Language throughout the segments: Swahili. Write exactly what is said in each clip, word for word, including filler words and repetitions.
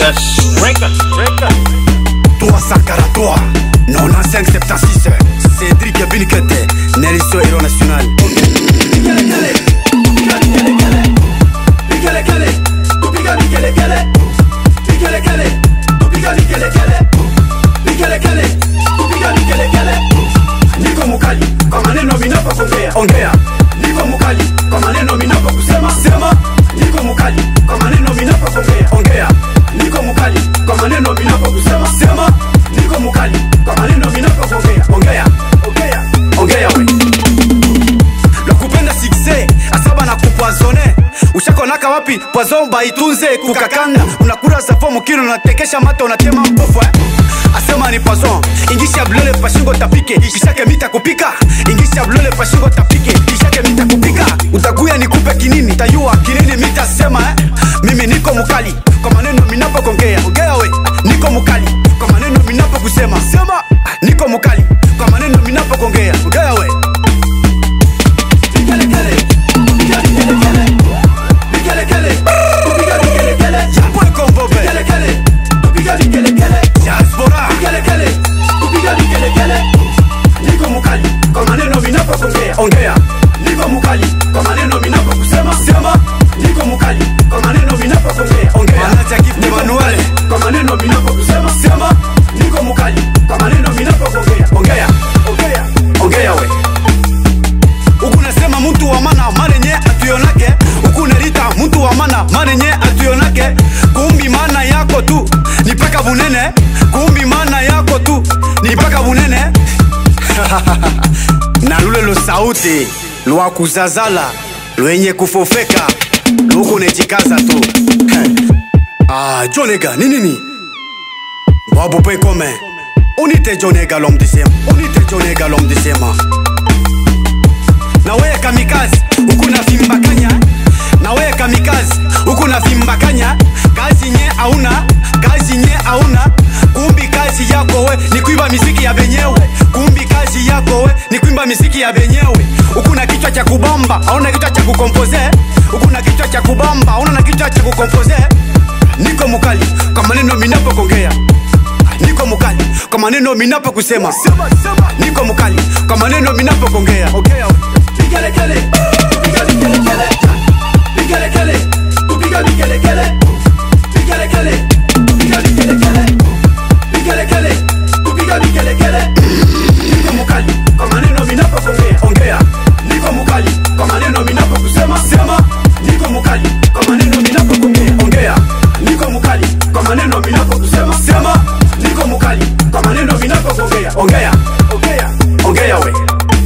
Princess Records, Records. Toi Sakara, toi quatre-vingt-cinq soixante-six Cédric Binikete, Nelson Héros National. Niko mukali kwa maneno minapa kuongea Ongea. Niko mukali kwa maneno minapa kusema sema. Niko mukali kwa maneno minapa kuongea Ongea. Niko mukali kwa maneno minapa kusema sema. Niko mukali kwa maneno minapa kuongea Ongea. Ongea. Ongea we. Lokupenda succès asaba na kupoisonner. Ushakonaka wapi poison baitunze kukakanga. Unakura safo mukino unatekesha mata unatema mpofu eh? Asema ni poison. Ingisha blole pashingo tapike. Ishake mita kupika. Ingisha blole pashingo tapike. Ishake mita kupika. Utakuya nikupe kinini. Tayua kinini mita sema eh? Mimi niko mukali kwa maneno minapo kongea. Ongea we. Niko mukali kwa maneno minapo kusema sema. Niko mukali kwa maneno minapo kongea. Ongea we. Niko mukali kwa maneno minapo kuongea Ongea. Niko mukali kwa maneno minapo kusema sema. Niko mukali kwa maneno minapo kuongea Ongea. Anacha gift Emmanuel kwa maneno minapo kusema sema. Niko mukali kwa maneno minapo kuongea Ongea. Ongea. Ongea we. Uku nasema mtu wa mana manenye atuyonake. Uku nerita mtu wa mana manenye atuyonake. Kumbi mana yako tu nipaka bunene. Kumbi mana yako tu nipaka bunene. Na lule lo sauti lwa kuzazala lwenye kufofeka luko nechikaza tu. Ah, Jonega, ni nini? Bobo point commun. Unite Jonega l'homme de Sema. Unite Jonega l'homme de Sema. Na wewe kamikazi, uku na vimbakanya. Na wewe kamikazi, uku na vimbakanya. Kazi nye hauna, kazi nye hauna. Kumbi kazi yako we ni kuimba miziki ya benyewe. Kumbi kazi yako we ni kuimba miziki ya benyewe. Uku na kichwa cha kubamba, hauna kichwa cha kukompoze. Uku na kichwa cha kubamba, hauna na kichwa cha kukompoze. Niko mukali kwa maneno minapo kongea. Niko mukali kwa maneno minapo kusema sema sema. Niko mukali kwa maneno minapo kongea. Ongea we. Bigele kele, bigele kele kele, bigele kele, bigele kele kele, bigele kele, bigele kele kele, bigele kele, bigele kele kele. Niko mukali kwa maneno minapo kuongea. Ongea. Niko mukali kwa maneno minapo kusema sema. Niko mukali kwa maneno minapo kuongea. Ongea. Niko mukali kwa maneno minapo kusema sema. Niko mukali kwa maneno minapo kuongea. Ongea. Ongea. Ongea we.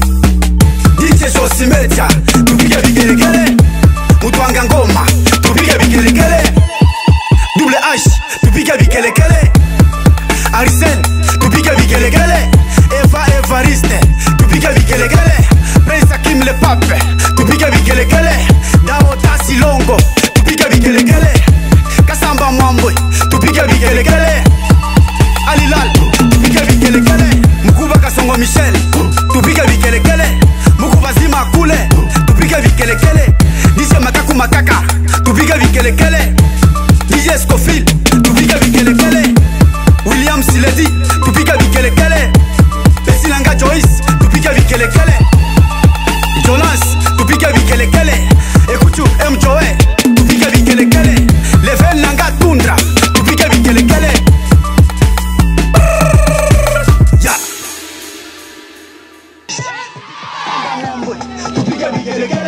Dice Josimetia, tupige vigelegele. Mutwanga ngoma, tupige vigelegele. Double H, tupige vigelegele. Arsène, tupige vigelegele. Eva Evariste, tupige vigelegele. Prince Hakim le Pape, tupige vigelegele. Dao Tasilongo, tupige vigelegele. Kasamba Mwambwe, tupige vigelegele. Alilal, tupige vigelegele. Mukuba Kasongo Michel, tupige vigelegele. Mukuba Zima Kule, tupige vigelegele. D J Makaku Makaka, tupige vigelegele. D J Scofield, tupige vigelegele. William Siledi, tupige vigelegele. Besilanga Joyce, tupige vigelegele. Jonas, tupige vigelegele. Ekuchu M Joe, tupige vigelegele. Leven Nanga Tundra, tupige vigelegele. Ya. Tupige vigelegele.